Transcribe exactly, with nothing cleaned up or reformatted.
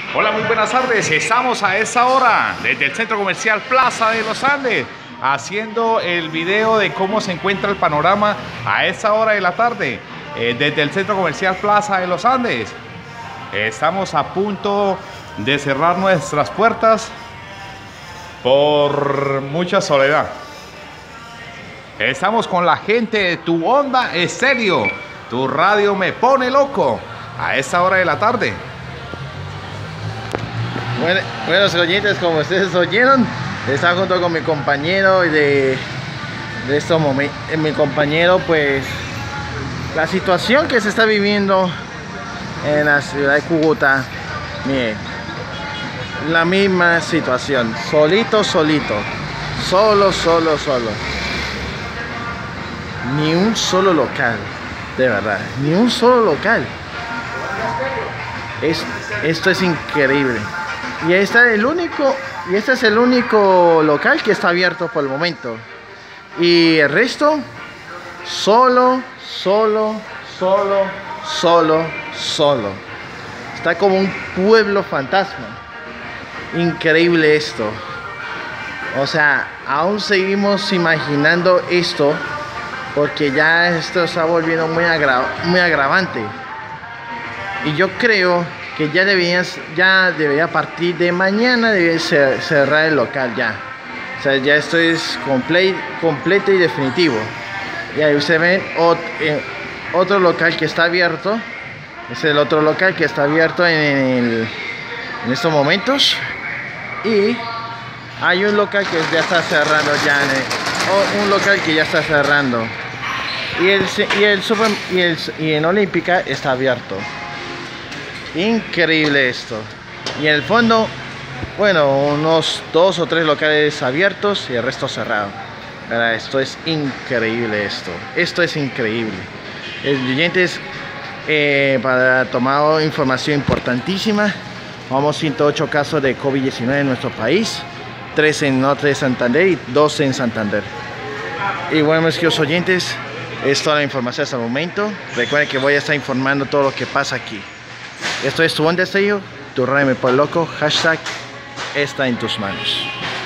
Hola, muy buenas tardes. Estamos a esta hora desde el Centro Comercial Plaza de los Andes haciendo el video de cómo se encuentra el panorama a esta hora de la tarde eh, desde el Centro Comercial Plaza de los Andes. Estamos a punto de cerrar nuestras puertas por mucha soledad. Estamos con la gente de Tu Onda Estéreo. Tu radio me pone loco a esta hora de la tarde. Bueno, buenos oyentes, como ustedes oyeron, está junto con mi compañero de, de estos momentos. Mi compañero, pues, la situación que se está viviendo en la ciudad de Cúcuta, mire, la misma situación, solito, solito, solo, solo, solo. Ni un solo local, de verdad, ni un solo local. Es, esto es increíble. Y este es el único, y este es el único local que está abierto por el momento. Y el resto, solo, solo, solo, solo, solo. Está como un pueblo fantasma. Increíble esto. O sea, aún seguimos imaginando esto, porque ya esto está volviendo muy, agra muy agravante. Y yo creo que ya debería, ya debería a partir de mañana debería cerrar el local ya. O sea, ya esto es comple completo y definitivo. Y ahí ustedes ven ot eh, otro local que está abierto. Es el otro local que está abierto en, el, en estos momentos. Y hay un local que ya está cerrando ya. En el, oh, un local que ya está cerrando. Y el, y el, super, y el y en Olímpica está abierto. Increíble esto. Y en el fondo, bueno, unos dos o tres locales abiertos y el resto cerrado. ¿Verdad? Esto es increíble esto. Esto es increíble. Oyentes, eh, para tomar información importantísima, vamos ciento ocho casos de COVID diecinueve en nuestro país, tres en norte de Santander y dos en Santander. Y bueno, mis queridos oyentes, es toda la información hasta el momento. Recuerden que voy a estar informando todo lo que pasa aquí. Esto es Tu Onda Estéreo, tu radio me pone loco, hashtag está en tus manos.